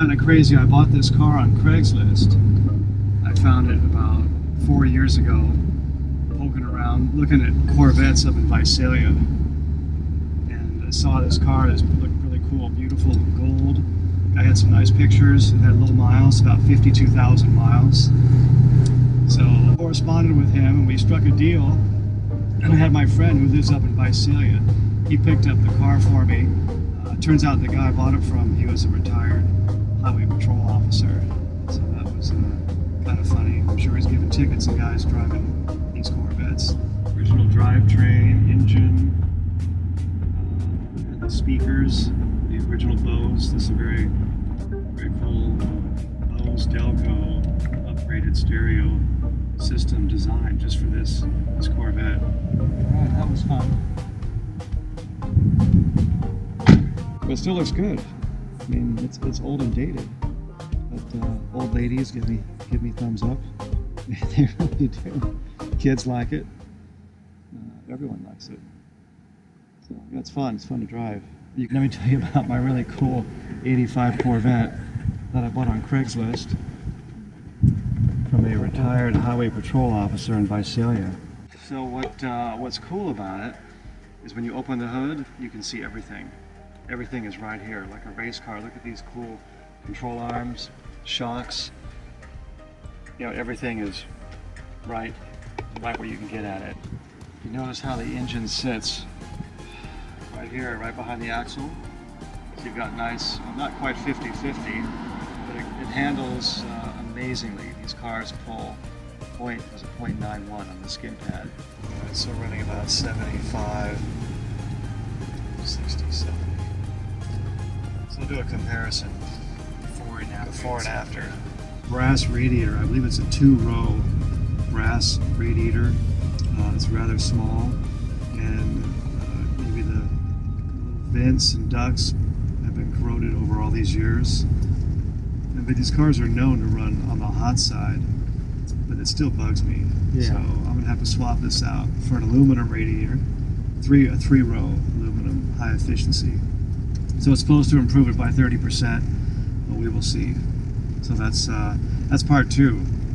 kind of crazy. I bought this car on Craigslist. I found it about 4 years ago, poking around, looking at Corvettes up in Visalia. And I saw this car. It looked really cool, beautiful gold. I had some nice pictures. It had low miles, about 52,000 miles. So I corresponded with him and we struck a deal. And I had my friend who lives up in Visalia. He picked up the car for me. Turns out the guy I bought it from, he was a retired highway patrol officer. So that was kind of funny. I'm sure he's giving tickets to guys driving these Corvettes. Original drivetrain, engine, and the speakers, the original Bose. This is a very, very cool Bose Delco upgraded stereo system designed just for this Corvette. Alright, that was fun. But it still looks good. I mean, it's old and dated. But old ladies give me thumbs up. They really do. Kids like it. Everyone likes it. So yeah, it's fun. It's fun to drive. Let me tell you about my really cool '85 Corvette that I bought on Craigslist from a retired highway patrol officer in Visalia. So what's cool about it is when you open the hood, you can see everything. Everything is right here, like a race car. Look at these cool control arms, shocks. You know, everything is right where you can get at it. You notice how the engine sits right here, right behind the axle. So you've got nice, well, not quite 50-50, but it handles amazingly. These cars pull was a 0.91 on the skin pad. Right, so running about 75, 60, 70. So we'll do a comparison before and after. Brass radiator, I believe it's a 2-row brass radiator. It's rather small, and maybe the vents and ducts have been corroded over all these years. But these cars are known to run on the hot side, but it still bugs me. Yeah. So I'm gonna have to swap this out for an aluminum radiator, a 3-row aluminum, high efficiency. So it's supposed to improve it by 30%, but we will see. So that's part 2.